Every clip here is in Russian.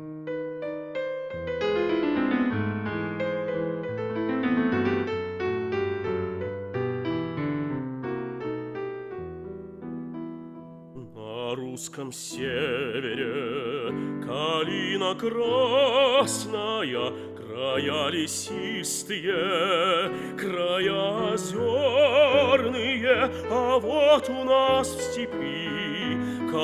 На русском севере калина красная, края лесистые, края озерные, а вот у нас в степи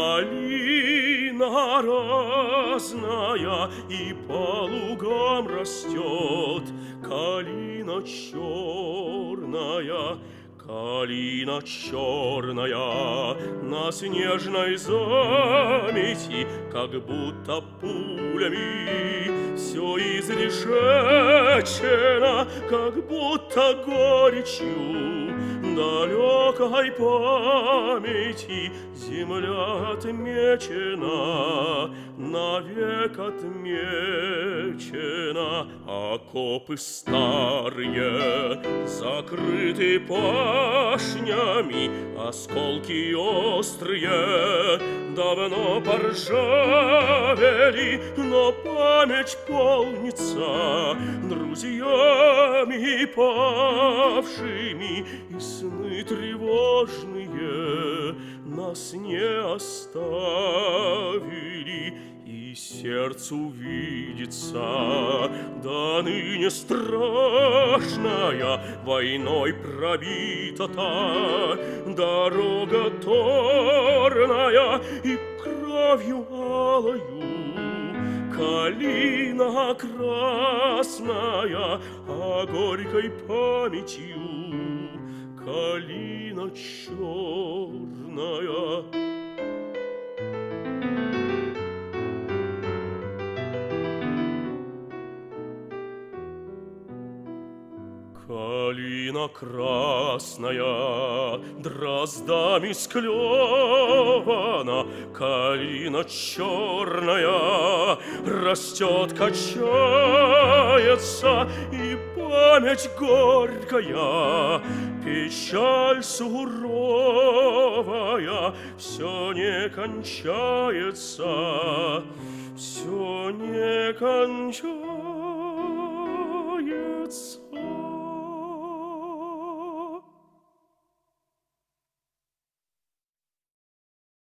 калина разная и по лугам растет калина черная. Калина черная на снежной замети, как будто пулями все изрешечено, как будто горечью далекой памяти земля отмечена, навек отмечена. Окопы старые закрыты пашнями, осколки острые давно поржавели, но память полнится друзьями павшими, и сны тревожные нас не оставили. И сердцу видится до ныне страшная войной пробита та дорога торная и кровью алою. Калина красная, а горькой памятью калина черная. Калина красная, дроздами склевана, калина черная, растет, качается, и память горькая, печаль суровая, все не кончается, все не кончается.